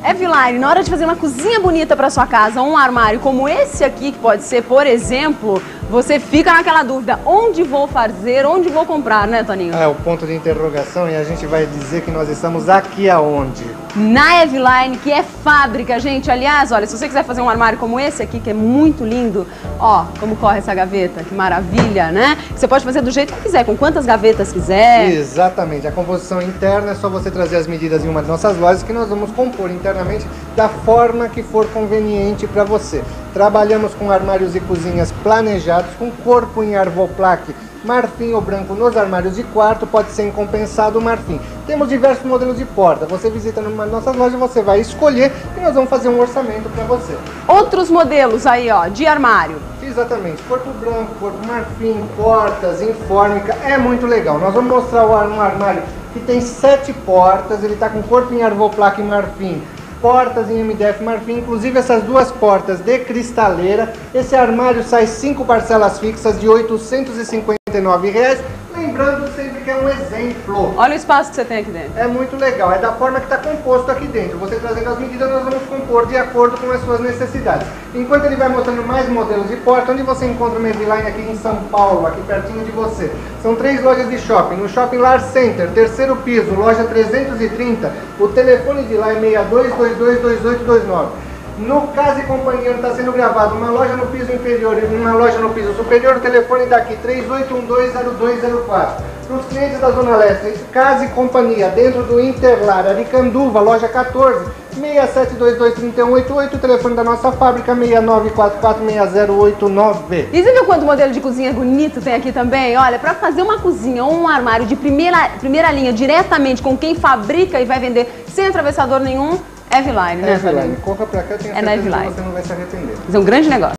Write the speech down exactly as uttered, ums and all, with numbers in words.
Eveline, na hora de fazer uma cozinha bonita para sua casa, um armário como esse aqui, que pode ser, por exemplo, você fica naquela dúvida, onde vou fazer, onde vou comprar, né, Toninho? É o ponto de interrogação e a gente vai dizer que nós estamos aqui aonde? Na Eveline, que é fábrica, gente. Aliás, olha, se você quiser fazer um armário como esse aqui, que é muito lindo, ó, como corre essa gaveta, que maravilha, né? Você pode fazer do jeito que quiser, com quantas gavetas quiser. Exatamente, a composição interna é só você trazer as medidas em uma de nossas lojas que nós vamos compor internamente da forma que for conveniente para você. Trabalhamos com armários e cozinhas planejados, com corpo em arvoplaque, marfim ou branco nos armários de quarto, pode ser em compensado marfim. Temos diversos modelos de porta, você visita numa de nossas lojas, você vai escolher e nós vamos fazer um orçamento para você. Outros modelos aí, ó, de armário. Exatamente, corpo branco, corpo marfim, portas, infórmica, é muito legal. Nós vamos mostrar um armário que tem sete portas, ele está com corpo em arvoplaque e marfim, portas em M D F marfim, inclusive essas duas portas de cristaleira. Esse armário sai cinco parcelas fixas de oitocentos e cinquenta e nove reais. Lembrando sempre que é um exemplo. Olha o espaço que você tem aqui dentro. É muito legal, é da forma que está composto aqui dentro. Você trazendo as medidas, nós vamos compor de acordo com as suas necessidades. Enquanto ele vai mostrando mais modelos de porta, onde você encontra uma Eveline aqui em São Paulo, aqui pertinho de você. São três lojas de shopping. No Shopping Lar Center, terceiro piso, loja trezentos e trinta. O telefone de lá é seis dois dois dois, dois oito dois nove. No Casa e Companhia, onde está sendo gravado, uma loja no piso inferior e uma loja no piso superior, o telefone daqui três oito um dois, zero dois zero quatro. Para os clientes da Zona Leste, Casa e Companhia, dentro do Interlar, Aricanduva, loja quatorze, seis sete dois dois, três um oito oito, o telefone da nossa fábrica, seis nove quatro quatro, seis zero oito nove. E você viu quanto modelo de cozinha bonito tem aqui também? Olha, para fazer uma cozinha ou um armário de primeira, primeira linha, diretamente com quem fabrica e vai vender sem atravessador nenhum, Eveline, né, Eveline, corra pra cá, tenho é na certeza que Eveline. você não vai se arrepender. É um grande negócio.